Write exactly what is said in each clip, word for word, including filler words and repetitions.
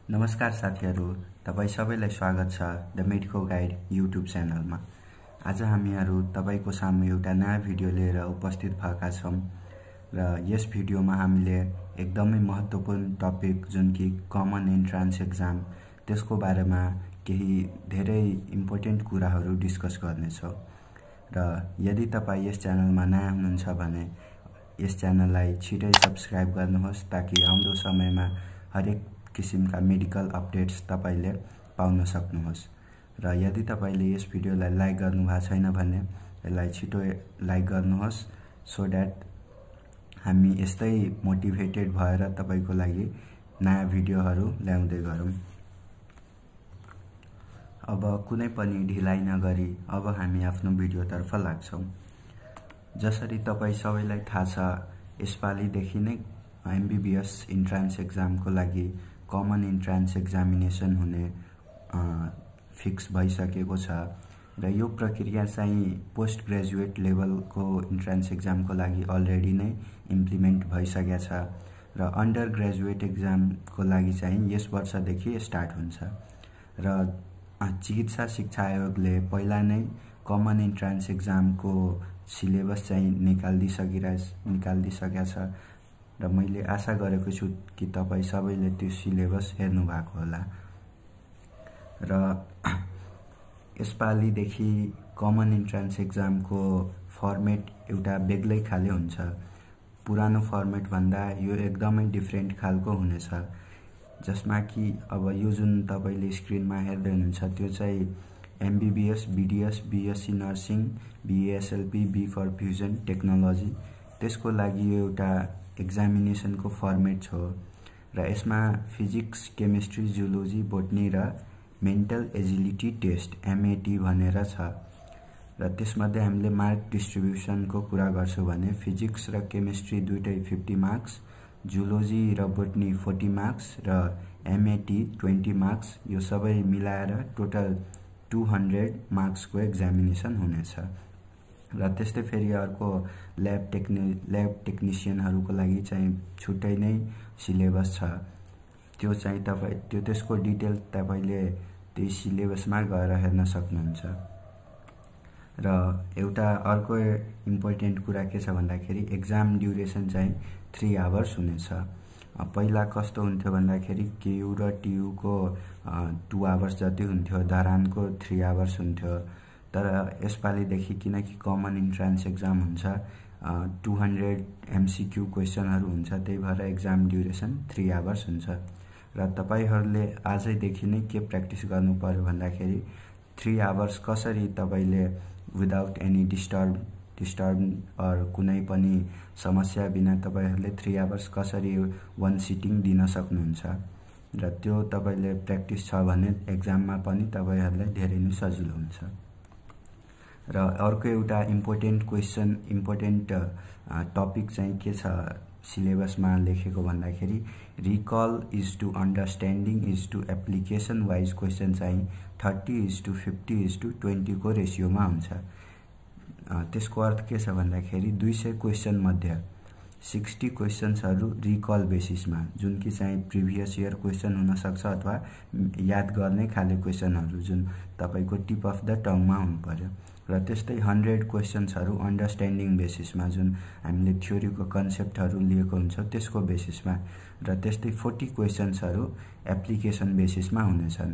नमस्कार साथीहरु, तपाई सबैलाई स्वागत छ द मेडिकल गाइड युट्युब च्यानलमा। आज हामीहरु तपाईको सामु एउटा नयाँ भिडियो लिएर उपस्थित भएका छौं र यस भिडियोमा हामीले एकदमै महत्त्वपूर्ण टपिक जुन कि कमन एन्ट्रान्स एक्जाम त्यसको बारेमा केही धेरै इम्पोर्टेन्ट कुराहरु डिस्कस गर्ने छौं। र यदि तपाई यस च्यानलमा नयाँ हुनुहुन्छ भने यस च्यानललाई छिटै सब्स्क्राइब गर्नुहोस् ताकि आउँदो समयमा हरेक किसिमका मेडिकल अपडेट्स तपाईले पाउन सक्नुहोस्। र यदि तपाईले यस भिडियोलाई लाइक गर्नुभएको छैन भने यसलाई छिटो लाइक गर्नुहोस् सो दैट हामी यस्तै मोटिभेटेड भएर तपाईको लागि नयाँ भिडियोहरु ल्याउँदै गरौँ। अब कुनै पनि ढिलाइ नगरी अब हामी आफ्नो भिडियोतर्फ लाग्छौं। जसरी तपाई सबैलाई थाहा छ, यसपाली देखि नै एमबीबीएस इन्ट्रान्स एक्जामको लागि कमन इन्ट्रान्स एक्जामिनेसन हुने फिक्स भइसकेको छ र यो प्रक्रिया चाहिँ पोस्ट ग्रेजुएट लेभलको इन्ट्रान्स एक्जामको लागि अलरेडी नै इम्प्लिमेन्ट भइसकेको छ र अन्डर ग्रेजुएट एक्जामको लागि चाहिँ यस वर्षदेखि स्टार्ट हुन्छ। र चिकित्सा शिक्षा आयोगले पहिला नै कमन इन्ट्रान्स एक्जामको सिलेबस चाहिँ निकाल्दिसकिरा निकाल्दिसकेको छ र मैले आशा गरेको छु कि तपाई सबैले त्यो सिलेबस हेर्नु भएको होला। र यसपाली देखि कमन इन्ट्रान्स एक्जामको फर्मेट एउटा बेग्लै खाले हुन्छ। पुरानो फर्मेट भन्दा यो एकदमै डिफरेन्ट खालको हुनेछ, जसमा कि अब यो जुन तपाईले स्क्रिनमा हेर्दै हुनुहुन्छ त्यो चाहिँ MBBS BDS BSc nursing BSLP B perfusion technology त्यसको लागि एउटा एक्जामिनेसनको फर्मेट छ र यसमा फिजिक्स केमिस्ट्री जोलोजी बोटनी र मेन्टल एजिलिटी टेस्ट एमएटी भनेर छ। र त्यसमध्ये हामीले मार्क डिस्ट्रिब्युसनको कुरा गर्छौं भने फिजिक्स र केमिस्ट्री दुईटै पचास मार्क्स, जोलोजी र बोटनी चालीस मार्क्स र एमएटी बीस मार्क्स, यो सबै मिलाएर टोटल दुई सय मार्क्सको एक्जामिनेसन हुनेछ। र त्यस्तै फेरि अर्को ल्याब टेक्नि ल्याब टेक्निशियनहरुको लागि चाहिँ छुट्टै नै सिलेबस छ। त्यो चाहिँ तपाई त्यो त्यसको डिटेल तपाईले त्यही सिलेबसमा गएर हेर्न सक्नुहुन्छ। र एउटा अर्को इम्पोर्टेन्ट कुरा के छ भन्दाखेरि एक्जाम ड्युरेसन चाहिँ तीन आवर्स हुनेछ। पहिला कस्तो हुन्थ्यो भन्दाखेरि केयू र टीयू को दुई आवर्स जति हुन्थ्यो, धरानको तीन आवर्स हुन्थ्यो। तर यसपाली देखि किनकि कमन इन्ट्रान्स एक्जाम हुन्छ, दुई सय एमसीक्यू क्वेशनहरु हुन्छ, त्यही भएर एक्जाम ड्युरेसन तीन आवर्स हुन्छ। र तपाईहरुले आजैदेखि नै के प्र्याक्टिस गर्नु पर्यो भन्दाखेरि तीन आवर्स कसरी तपाईले without any disturb disturb or कुनै पनि समस्या बिना तपाईहरुले तीन आवर्स कसरी वन सिटिङ दिन सक्नुहुन्छ र त्यो तपाईले प्र्याक्टिस छ भने एक्जाममा पनि तपाईहरुलाई धेरै नै सजिलो हुन्छ। र अर्को एउटा इम्पोर्टेन्ट क्वेशन इम्पोर्टेन्ट टपिक चाहिँ के छ सिलेबसमा लेखेको भन्दाखेरि recall is to understanding is to application wise question चाहिँ तीस इज टु पचास इज टु बीस को रेशियोमा हुन्छ। त्यसको अर्थ के छ भन्दाखेरि दुई सय क्वेशन मध्ये साठ क्वेशन्सहरु रिकल बेसिसमा, जुन कि चाहिँ प्रिभियस इयर क्वेशन हुन सक्छ अथवा याद गर्ने खाले क्वेशनहरु जुन तपाईको टिप अफ द टङमा हुनु पर्यो। र त्यस्तै सय क्वेशन्सहरु अन्डरस्ट्यान्डिङ बेसिसमा, जुन हामीले थ्योरीको कन्सेप्टहरु लिएको हुन्छ त्यसको बेसिसमा। र त्यस्तै चालीस क्वेशन्सहरु एप्लिकेसन बेसिसमा हुनेछन्।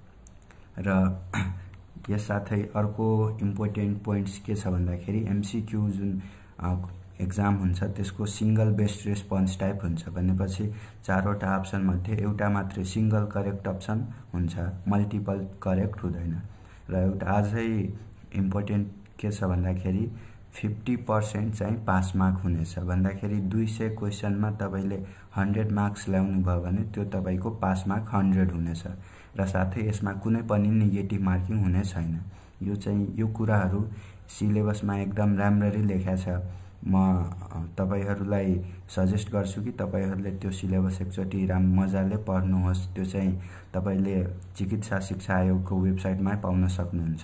र यस साथै अर्को इम्पोर्टेन्ट पोइन्ट्स के छ भन्दाखेरि एमसीक्यू जुन एक्जाम हुन्छ त्यसको सिंगल बेस्ड रेस्पोन्स टाइप हुन्छ भनेपछि चारवटा अप्सन मध्ये एउटा मात्रै सिंगल करेक्ट अप्सन हुन्छ, मल्टिपल करेक्ट हुँदैन। र एउटा अझै इम्पोर्टेन्ट के छ भन्दाखेरि पचास पर्सेन्ट चाहिँ पास मार्क हुनेछ भन्दाखेरि दुई सय क्वेशनमा तपाईले सय मार्क्स ल्याउनु भयो भने त्यो तपाईको पास मार्क सय हुनेछ र साथै यसमा कुनै पनि नेगेटिभ मार्किङ हुने छैन। यो चाहिँ यो कुराहरु सिलेबसमा एकदम राम्ररी लेखेको छ। म तपाईहरुलाई सजेस्ट गर्छु कि तपाईहरुले त्यो सिलेबस एकचोटी राम मजाले पढ्नुहोस्। त्यो चाहिँ तपाईले चिकित्सा शिक्षा आयोगको वेबसाइटमा पाउन सक्नुहुन्छ।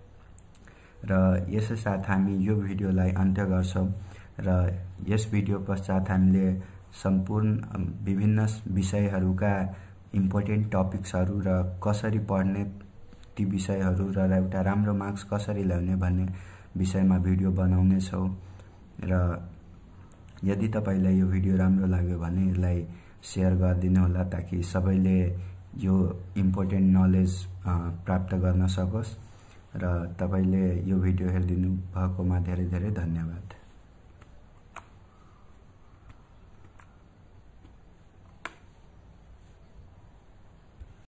र यसै साथ हामी यो भिडियोलाई अन्त्य गर्छौं र यस भिडियो पश्चात हामीले सम्पूर्ण विभिन्न विषयहरुका इम्पोर्टेन्ट टपिक्सहरू र कसरी पढ्ने ती विषयहरू र एउटा राम्रो मार्क्स कसरी ल्याउने भन्ने विषयमा भिडियो बनाउने छौं। र यदि तपाईलाई यो भिडियो राम्रो लाग्यो भने यसलाई शेयर गरिदिनु होला ताकि सबैले यो इम्पोर्टेन्ट नलेज प्राप्त गर्न सकोस्। र तपाईले यो भिडियो हेरिदिनु भएकोमा धेरै धेरै धन्यवाद।